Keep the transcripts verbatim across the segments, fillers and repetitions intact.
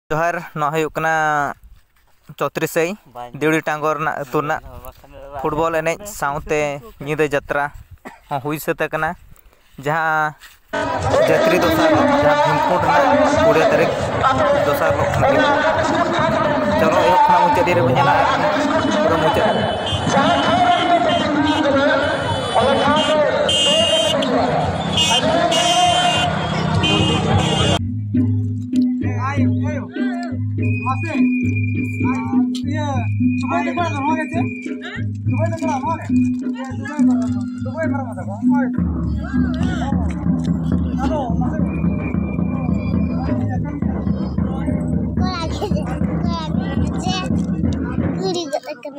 जोहार ना चौतरीस सही देवड़ी टांगोर तुरना फुटबॉल एने साउते निदे जत्रा हुई सतकना जहाँ जत्री दोसार जहाँ भीमकुंड कोड़े तारीख दोसार चलो एक मुचादी रे बनेला पूरा मुचा Masih, iya, coba kita berapa mau gitu? Coba kita berapa mau? Coba berapa? Coba berapa tak? Mau? Halo, masih. Kau lagi, kau lagi aja, guri gak kena.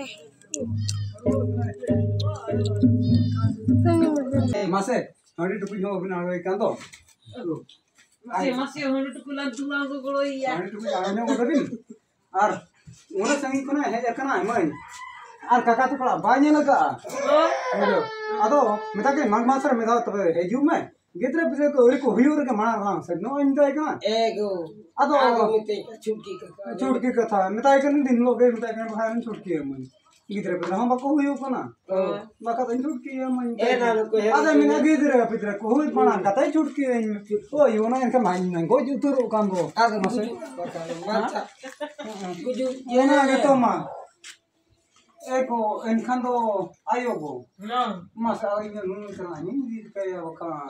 Masih, hari itu punya apa nak ikan tu? masih masih hari itu pulang tulang tu kalau iya. Hari itu punya apa nak ikan? Ar, mana sangi kena, hanya kena, main. Ar kakak tu kalau banyak laga. Oh, aduh, minta ke mang master minta tu hejum mai. Gitu bisa ke orang ko hiu orang mana orang, sedno ini kan? Ego. Aduh, minta cuci kakak. cuci kata, minta ikan din loge, minta ikan baharan cuci aman. Gitu bisa ham bako hiu kana. Maka tu cuci aman. Eh, nalu ko. Ada mina gitu ya, pitra ko hiu mana kata cuci aman. Oh, ibu na ikan main nang, kau jutur kan kau. Ada masih. Baca. Tujuh. Iya na gitu mah. Eko, enkan do ayo go. Nah. Mas awalnya nunun kana ini kayak apa?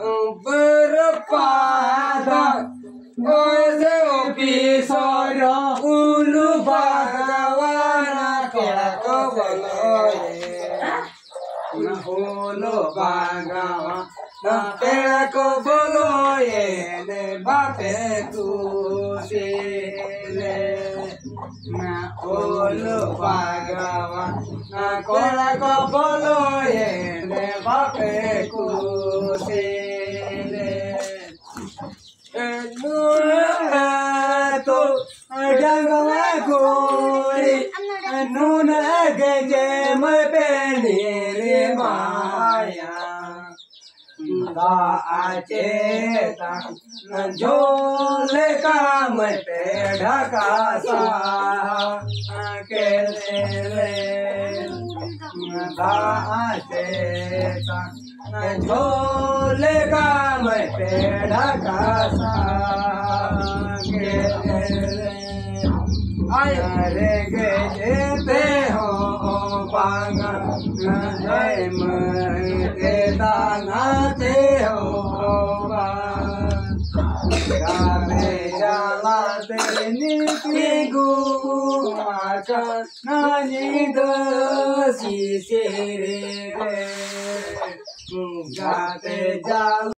Berpada ose opisora ulu bagawana kelako boloye na ulu bagawana kelako boloye ne bape kusile na ulu bagawana kelako boloye ne bape kusile Nunato Dangawaguri Nuna Gaje Mapeliri Maya Da Acheta Najole Kamate Dhakasa Kelele Da Acheta Najole Kamate Dhakasa Kelele Ayare Gete Ho Panga Jai Mate Danate Ho Gare Jalate Niti Gumaka Nani Dosi Sire Gate Jal